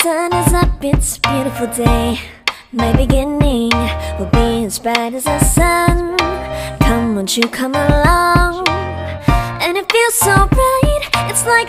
sun is up, it's a beautiful day. My beginning will be as bright as the sun. Come, won't you come along? And it feels so bright, it's like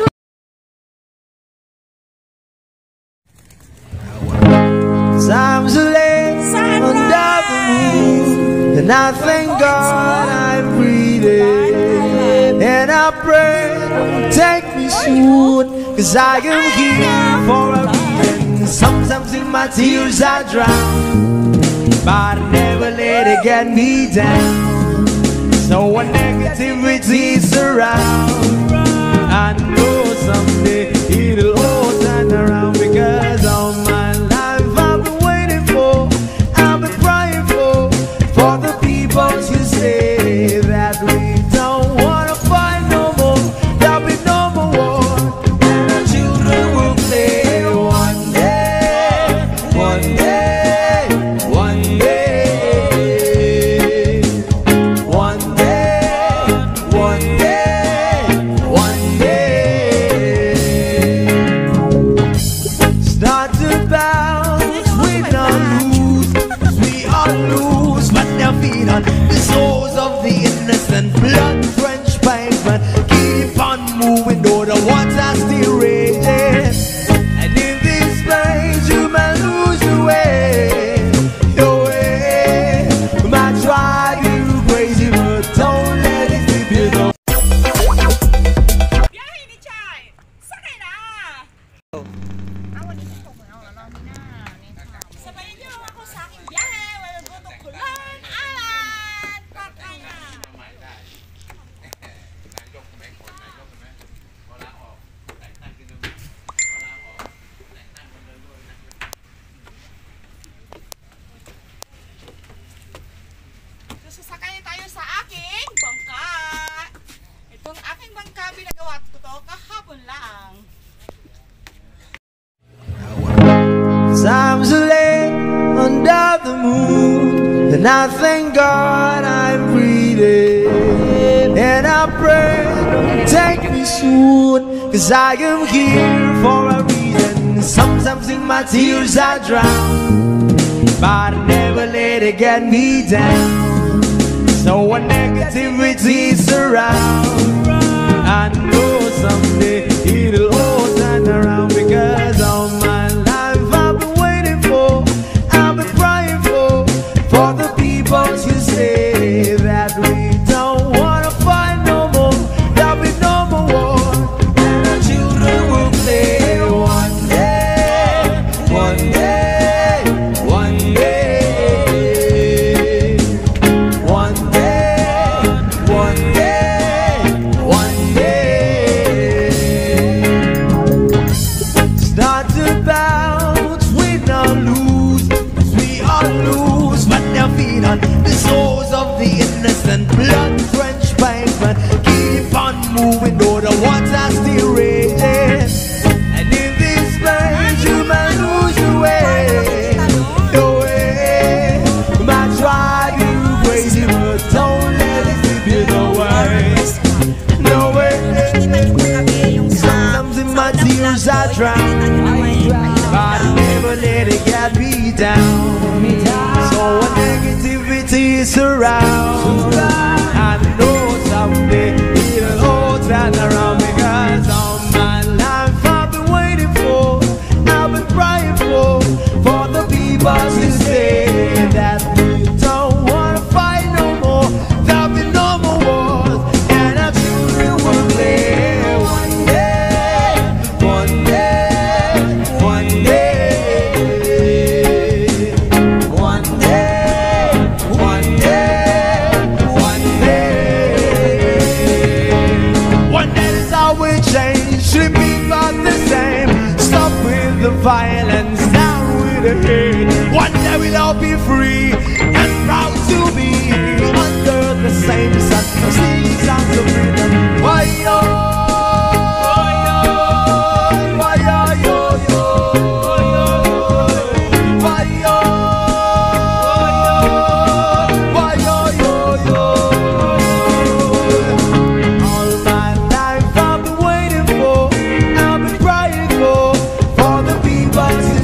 times are late under the moon, and I thank God I'm breathing. And I pray, take me soon, 'cause I am here for a reason. Sometimes in my tears I drown, but I never let it get me down. So when negativity surrounds, I know someday it'll all turn around, because all my life I've been waiting for, I've been crying for the people to say that we don't wanna fight no more, there'll be no more war, and our children will play one day, one day, one day, one day, one day, one day. Start to bounce, we don't lose, 'cause we all lose, but their feet on the souls of the innocent, blood-drenched pavement. Keep on moving, though the water's still raging. And in this place, you might lose your way, your way. Might drive you crazy, but don't let it slip you down. Byahing ni Chay! Sakay na! Sabayan niyo ako sa aking biyahe! We'll go to KOH LARN Island! Pattaya! So, sasakayin tayo sa aking bangka! Itong aking bangka, binagawa ko to kahapon lang. Times are late under the moon, and I thank God I'm breathing. And I pray, take me soon, 'cause I am here for a reason. Sometimes in my tears I drown, but I never let it get me down. So when negativity surrounds, I know someday it'll all turn around, because all my life I've been waiting for, I've been crying for the people to say that we don't wanna fight no more, there'll be no more war, and our children will play one day, one day, one day, one day, one day, one day. Start to bounce, we don't lose, 'cause we all lose, but their feet on the souls of the innocent, blood-drenched pavement. Keep on moving, though the water's still raging. And in this place, you might lose your way, your way. Might drive you crazy, but don't let it slip you, no worries, no way. Sometimes in my tears I drown, but I never let it get me down. So when negativity surrounds, I know someday it'll all turn around, because all my life I've been waiting for, I've been crying for the people to say that we don't wanna fight no more, there'll be no more wars, and our children will play one day, one day, one day, one day, one day, one day. One day is how we change, should be about the same. Stop with the violence, down with the hate. One day we'll all be free and proud to be under the same sun. Sing songs of freedom. Why yo? Why yo yo yo? Why yo? Why yo yo yo? All my life I've been waiting for, I've been crying for the people to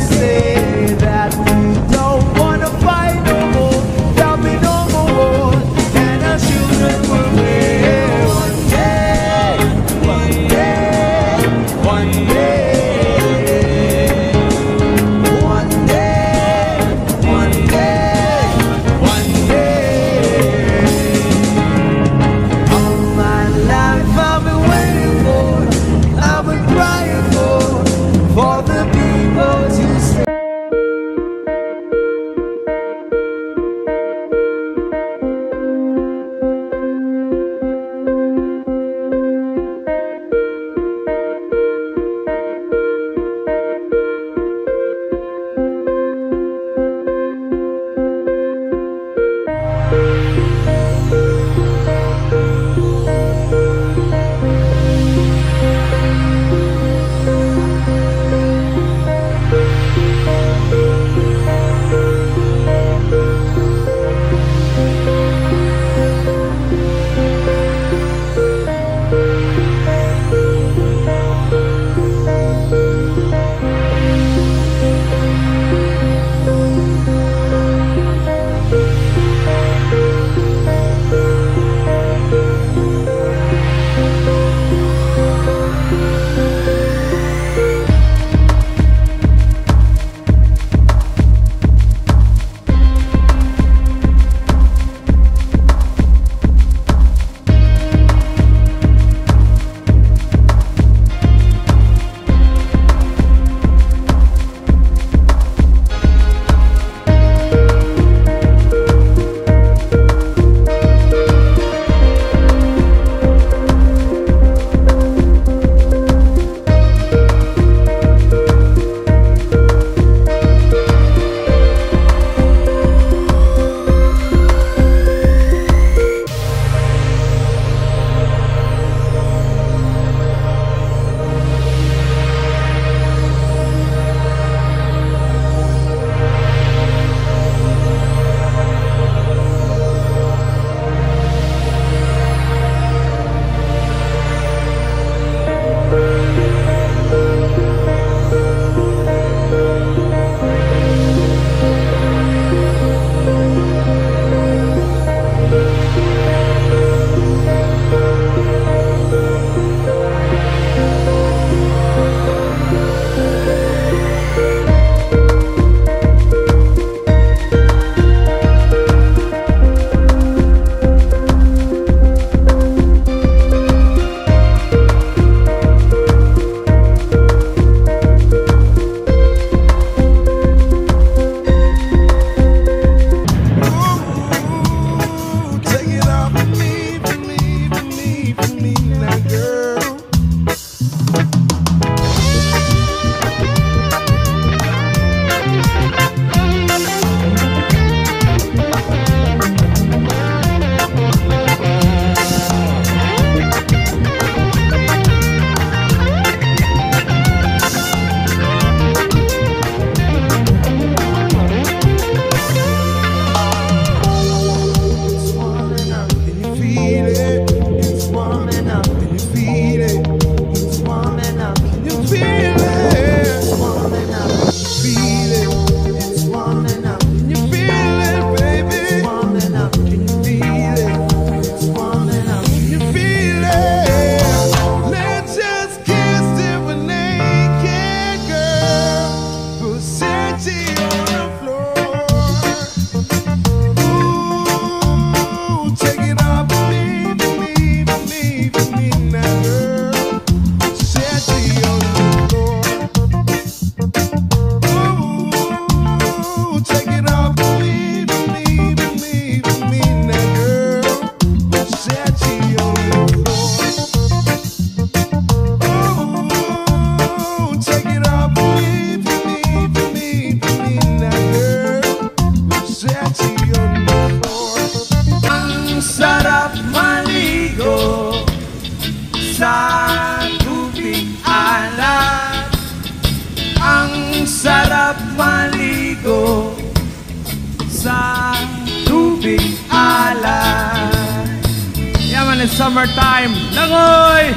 sarap maligo sa tubig alon. Yaman, it's summertime. Langoy!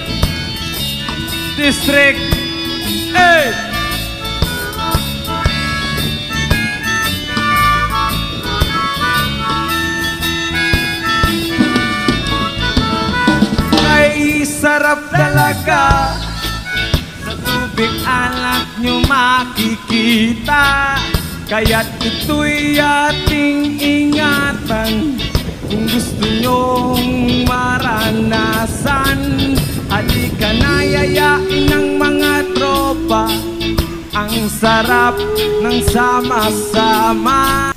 District. Hey! Ay, sarap talaga. Sa tubig alat nyo makikita. Kaya't ito'y ating ingatan. Kung gusto nyong maranasan, halika na, yayain ng mga tropa. Ang sarap ng sama-sama.